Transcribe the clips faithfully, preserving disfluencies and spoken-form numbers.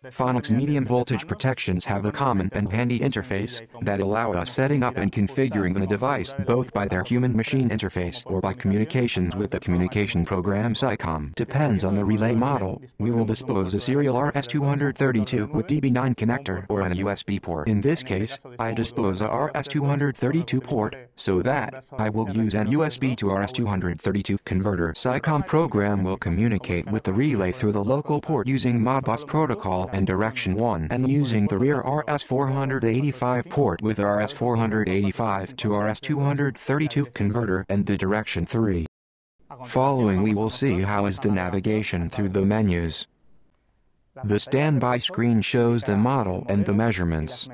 FANOX Medium Voltage Protections have a common and handy interface that allow us setting up and configuring the device both by their human-machine interface or by communications with the communication program SICom. Depends on the relay model. We will dispose a serial R S two thirty-two with D B nine connector or a U S B port. In this case, I dispose a R S two thirty-two port so that I will use an U S B to R S two thirty-two converter. SICom program will communicate with the relay through the local port using Modbus protocol and direction one, and using the rear R S four eighty-five port with R S four eighty-five to R S two thirty-two converter and the direction three. Following we will see how is the navigation through the menus. The standby screen shows the model and the measurements.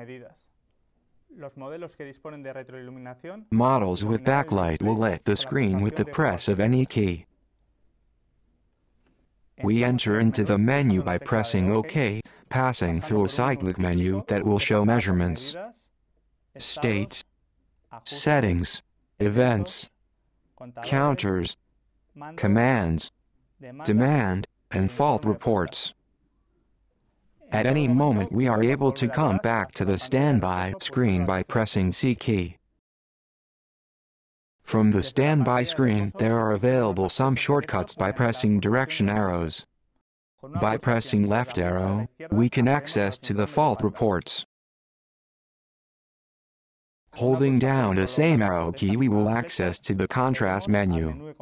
Models with backlight will lit the screen with the press of any key. We enter into the menu by pressing OK, passing through a cyclic menu that will show measurements, states, settings, events, counters, commands, demand, and fault reports. At any moment we are able to come back to the standby screen by pressing C key. From the standby screen there are available some shortcuts by pressing direction arrows. By pressing left arrow, we can access to the fault reports. Holding down the same arrow key we will access to the contrast menu.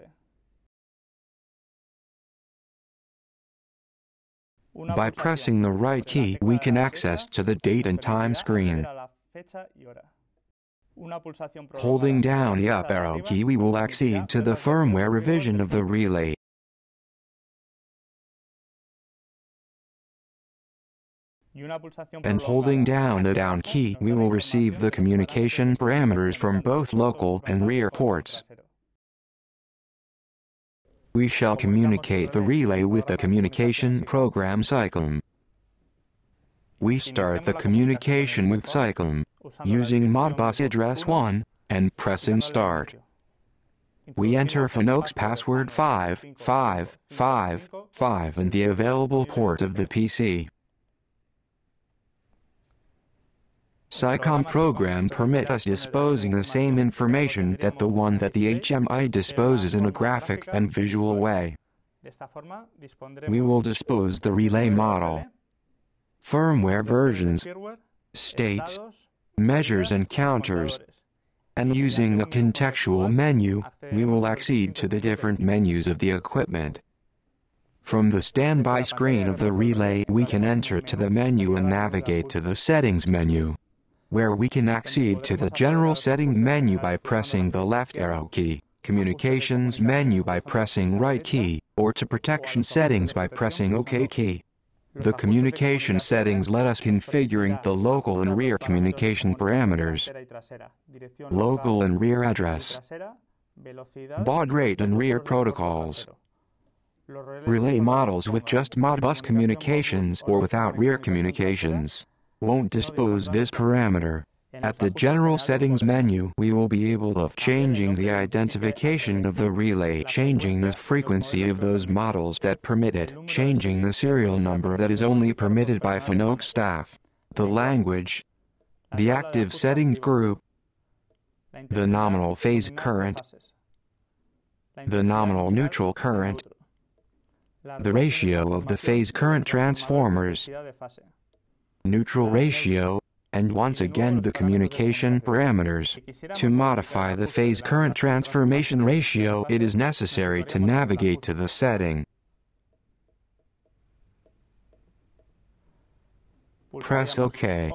By pressing the right key we can access to the date and time screen. Holding down the up arrow key we will accede to the firmware revision of the relay. And holding down the down key we will receive the communication parameters from both local and rear ports. We shall communicate the relay with the communication program SICom. We start the communication with SICom using Modbus address one and pressing start. We enter FANOX password five five five five and the available port of the P C. SICom program permit us disposing the same information that the one that the H M I disposes in a graphic and visual way. We will dispose the relay model, firmware versions, states, measures and counters, and using the contextual menu, we will accede to the different menus of the equipment. From the standby screen of the relay we can enter to the menu and navigate to the settings menu, where we can accede to the general settings menu by pressing the left arrow key, communications menu by pressing right key, or to protection settings by pressing OK key. The communication settings let us configuring the local and rear communication parameters, local and rear address, baud rate and rear protocols, relay models with just Modbus communications or without rear communications won't dispose this parameter. At the general settings menu we will be able of changing the identification of the relay, changing the frequency of those models that permit it, changing the serial number that is only permitted by FANOX staff, the language, the active settings group, the nominal phase current, the nominal neutral current, the ratio of the phase current transformers, neutral ratio, and once again the communication parameters. To modify the phase current transformation ratio it is necessary to navigate to the setting. Press OK.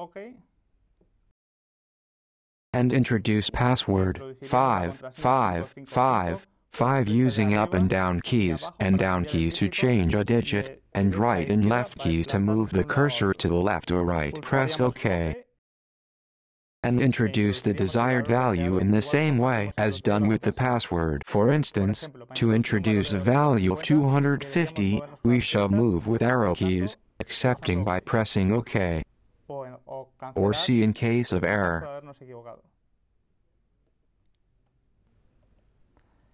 And introduce password five five five five using up and down keys and down keys to change a digit, and right and left keys to move the cursor to the left or right. Press OK. And introduce the desired value in the same way as done with the password. For instance, to introduce a value of two hundred fifty, we shall move with arrow keys, accepting by pressing OK, or C in case of error.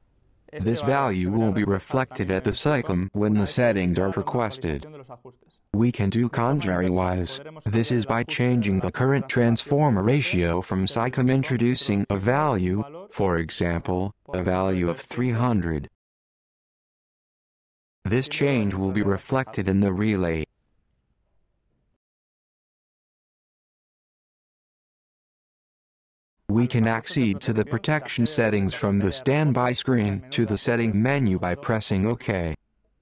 This value will be reflected at the SICom when the settings are requested. We can do contrary-wise. This is by changing the current transformer ratio from SICom, introducing a value, for example, a value of three hundred. This change will be reflected in the relay. We can accede to the protection settings from the standby screen to the setting menu by pressing OK.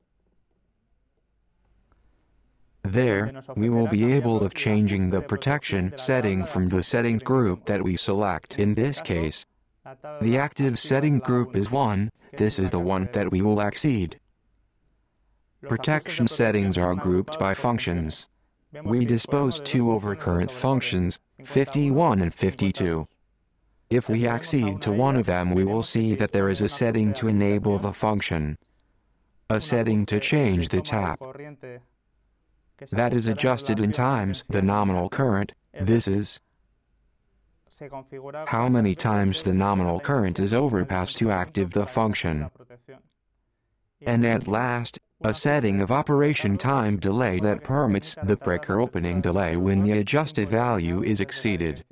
There, we will be able of changing the protection setting from the settings group that we select. In this case, the active setting group is one, this is the one that we will accede. Protection settings are grouped by functions. We dispose two overcurrent functions, fifty-one and fifty-two. If we accede to one of them, we will see that there is a setting to enable the function, a setting to change the tap. That is adjusted in times the nominal current. This is how many times the nominal current is overpassed to active the function. And at last, a setting of operation time delay that permits the breaker opening delay when the adjusted value is exceeded.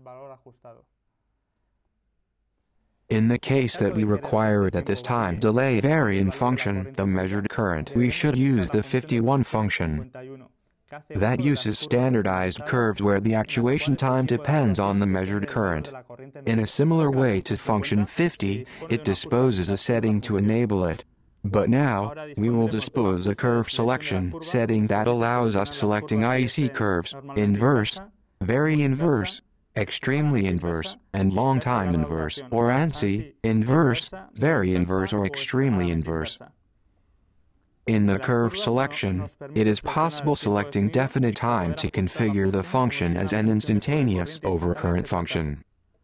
In the case that we require that this time delay vary in function the measured current, we should use the fifty-one function. That uses standardized curves where the actuation time depends on the measured current. In a similar way to function fifty, it disposes a setting to enable it. But now, we will dispose a curve selection setting that allows us selecting I C curves, inverse, very inverse, extremely inverse, and long time inverse, or ANSI, inverse, very inverse or extremely inverse. In the curve selection, it is possible selecting definite time to configure the function as an instantaneous overcurrent function.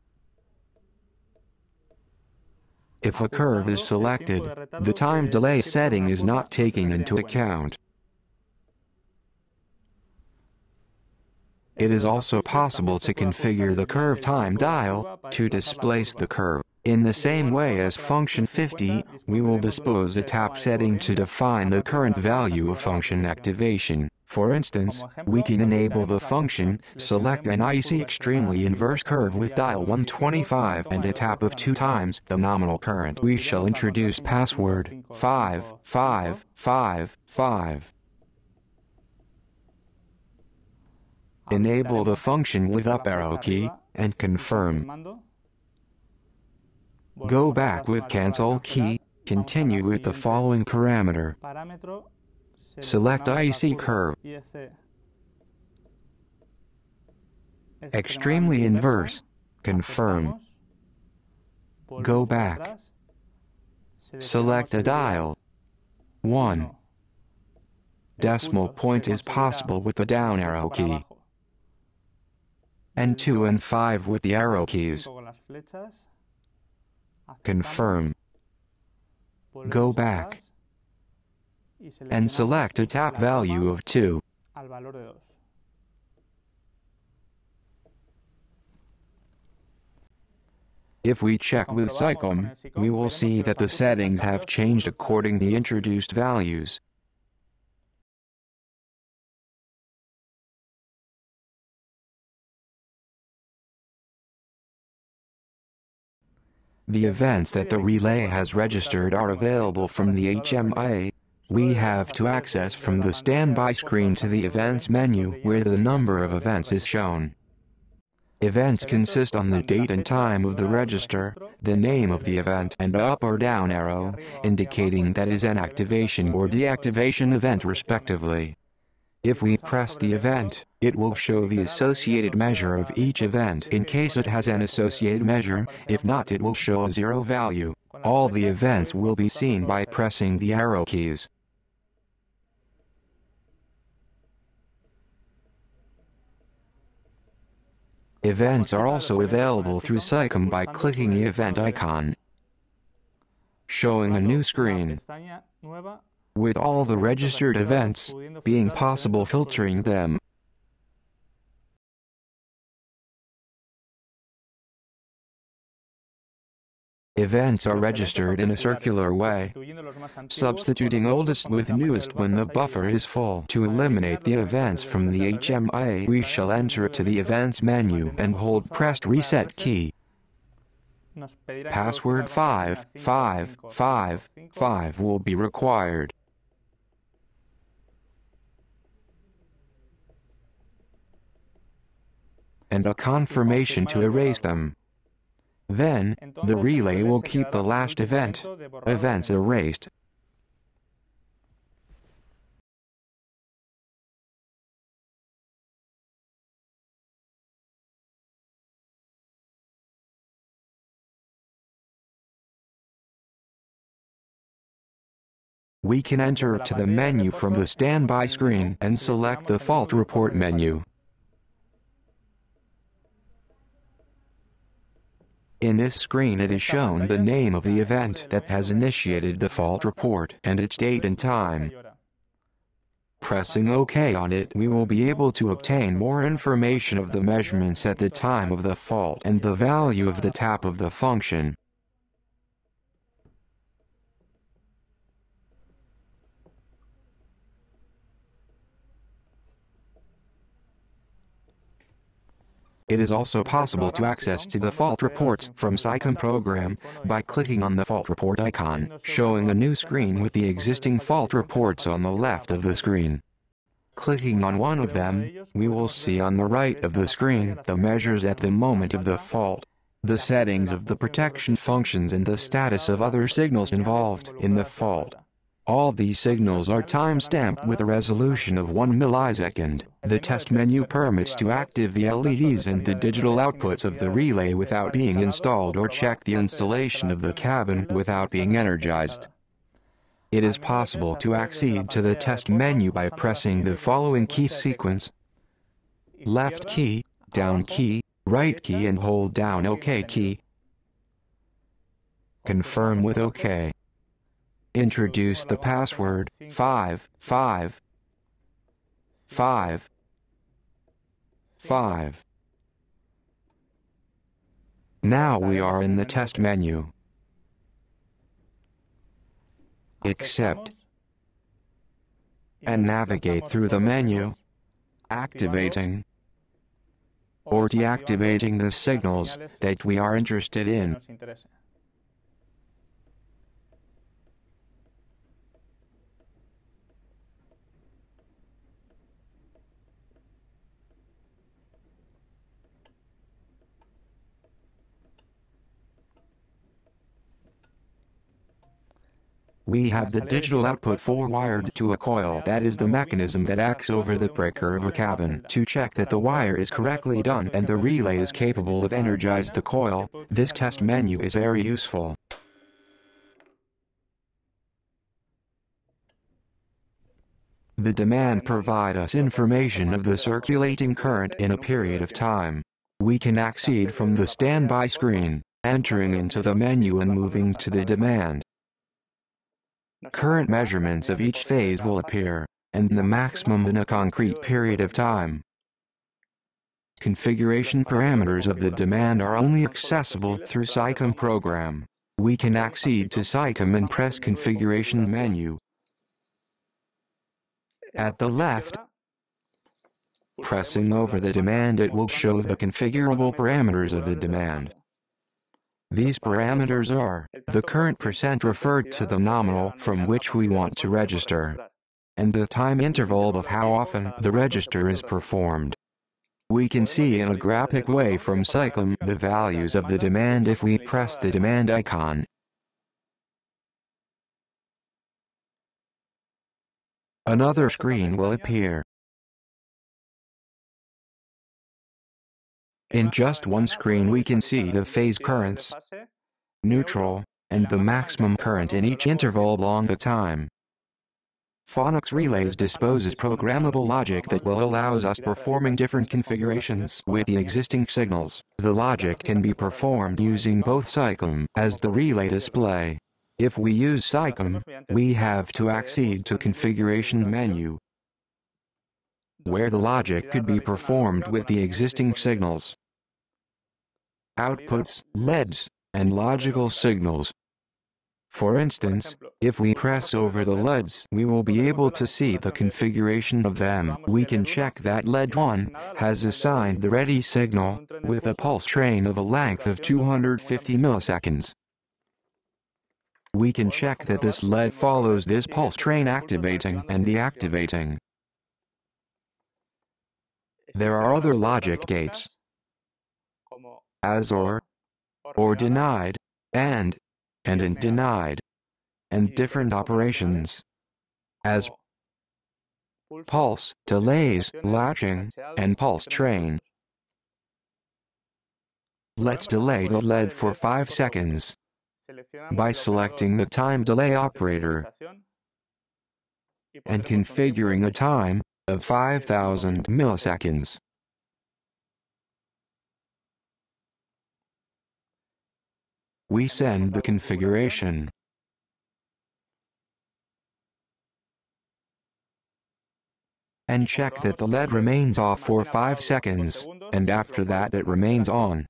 If a curve is selected, the time delay setting is not taken into account. It is also possible to configure the curve time dial to displace the curve. In the same way as function fifty, we will dispose a tap setting to define the current value of function activation. For instance, we can enable the function, select an I C extremely inverse curve with dial one twenty-five and a tap of two times the nominal current. We shall introduce password five five five five. Enable the function with up arrow key, and confirm. Go back with cancel key, continue with the following parameter. Select I C curve. Extremely inverse, confirm. Go back. Select a dial. one. Decimal point is possible with the down arrow key. And two and five with the arrow keys. Confirm. Go back. And select a tap value of two. If we check with SICom, we will see that the settings have changed according to the introduced values. The events that the relay has registered are available from the H M I. We have to access from the standby screen to the events menu where the number of events is shown. Events consist on the date and time of the register, the name of the event, and a up or down arrow, indicating that is an activation or deactivation event respectively. If we press the event, it will show the associated measure of each event in case it has an associated measure. If not, it will show a zero value. All the events will be seen by pressing the arrow keys. Events are also available through SICom by clicking the event icon, showing a new screen with all the registered events, being possible filtering them. Events are registered in a circular way, substituting oldest with newest when the buffer is full. To eliminate the events from the H M I, we shall enter to the Events menu and hold pressed Reset key. Password five five five five will be required. And a confirmation to erase them. Then, the relay will keep the last event, events erased. We can enter to the menu from the standby screen and select the Fault Report menu. In this screen it is shown the name of the event that has initiated the fault report and its date and time. Pressing OK on it, we will be able to obtain more information of the measurements at the time of the fault and the value of the tap of the function. It is also possible to access to the fault reports from SICom program by clicking on the fault report icon, showing a new screen with the existing fault reports on the left of the screen. Clicking on one of them, we will see on the right of the screen the measures at the moment of the fault, the settings of the protection functions and the status of other signals involved in the fault. All these signals are time-stamped with a resolution of one millisecond. The test menu permits to activate the L E Ds and the digital outputs of the relay without being installed or check the installation of the cabin without being energized. It is possible to accede to the test menu by pressing the following key sequence: left key, down key, right key and hold down OK key. Confirm with OK. Introduce the password five five five five. Now we are in the test menu. Accept and navigate through the menu, activating or deactivating the signals that we are interested in. We have the digital output forwarded to a coil. That is the mechanism that acts over the breaker of a cabin to check that the wire is correctly done and the relay is capable of energize the coil. This test menu is very useful. The demand provides us information of the circulating current in a period of time. We can accede from the standby screen, entering into the menu and moving to the demand. Current measurements of each phase will appear, and the maximum in a concrete period of time. Configuration parameters of the demand are only accessible through SICom program. We can accede to SICom and press Configuration menu. At the left, pressing over the demand, it will show the configurable parameters of the demand. These parameters are the current percent referred to the nominal from which we want to register, and the time interval of how often the register is performed. We can see in a graphic way from SICom the values of the demand if we press the demand icon. Another screen will appear. In just one screen we can see the phase currents, neutral, and the maximum current in each interval along the time. FANOX Relays disposes programmable logic that will allow us performing different configurations with the existing signals. The logic can be performed using both SICom as the relay display. If we use SICom, we have to accede to Configuration menu, where the logic could be performed with the existing signals. Outputs, L E Ds, and logical signals. For instance, if we press over the L E Ds, we will be able to see the configuration of them. We can check that L E D one has assigned the ready signal with a pulse train of a length of two hundred fifty milliseconds. We can check that this L E D follows this pulse train activating and deactivating. There are other logic gates, as or, or denied, and, and in denied, and different operations, as pulse, delays, latching, and pulse train. Let's delay the L E D for five seconds by selecting the time delay operator and configuring a time of five thousand milliseconds. We send the configuration. And check that the L E D remains off for five seconds, and after that it remains on.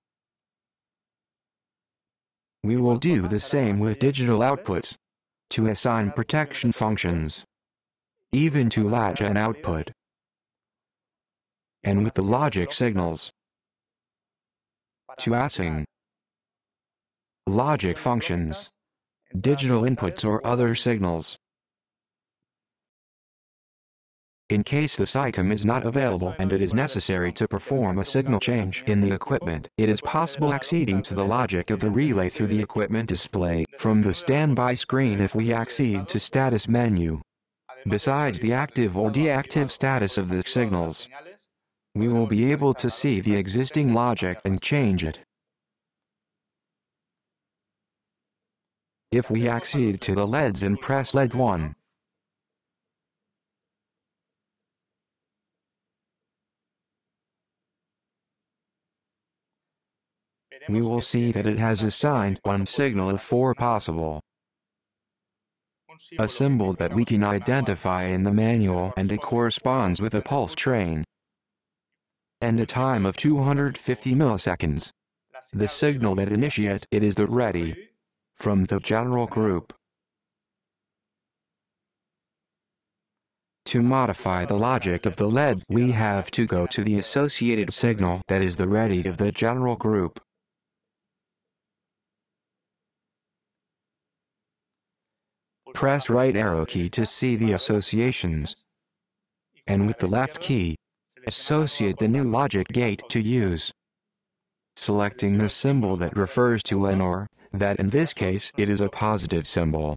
We will do the same with digital outputs, to assign protection functions, even to latch an output, and with the logic signals, to assign logic functions, digital inputs or other signals. In case the SICom is not available and it is necessary to perform a signal change in the equipment, it is possible acceding to the logic of the relay through the equipment display from the standby screen if we accede to status menu. Besides the active or deactive status of the signals, we will be able to see the existing logic and change it. If we accede to the L E Ds and press L E D one, we will see that it has assigned one signal of four possible. A symbol that we can identify in the manual, and it corresponds with a pulse train and a time of two hundred fifty milliseconds. The signal that initiates it is the ready from the general group. To modify the logic of the L E D, we have to go to the associated signal that is the ready of the general group. Press right arrow key to see the associations, and with the left key, associate the new logic gate to use, selecting the symbol that refers to an or, that in this case it is a positive symbol.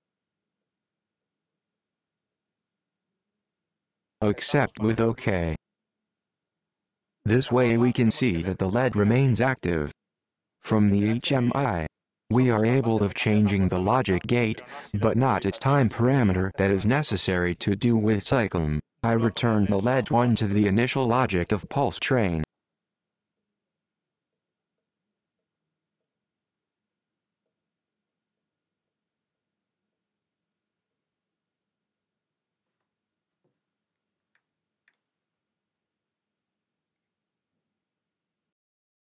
Accept with OK. This way we can see that the L E D remains active. From the H M I, we are able of changing the logic gate, but not its time parameter that is necessary to do with SICom. I returned the L E D one to the initial logic of pulse train.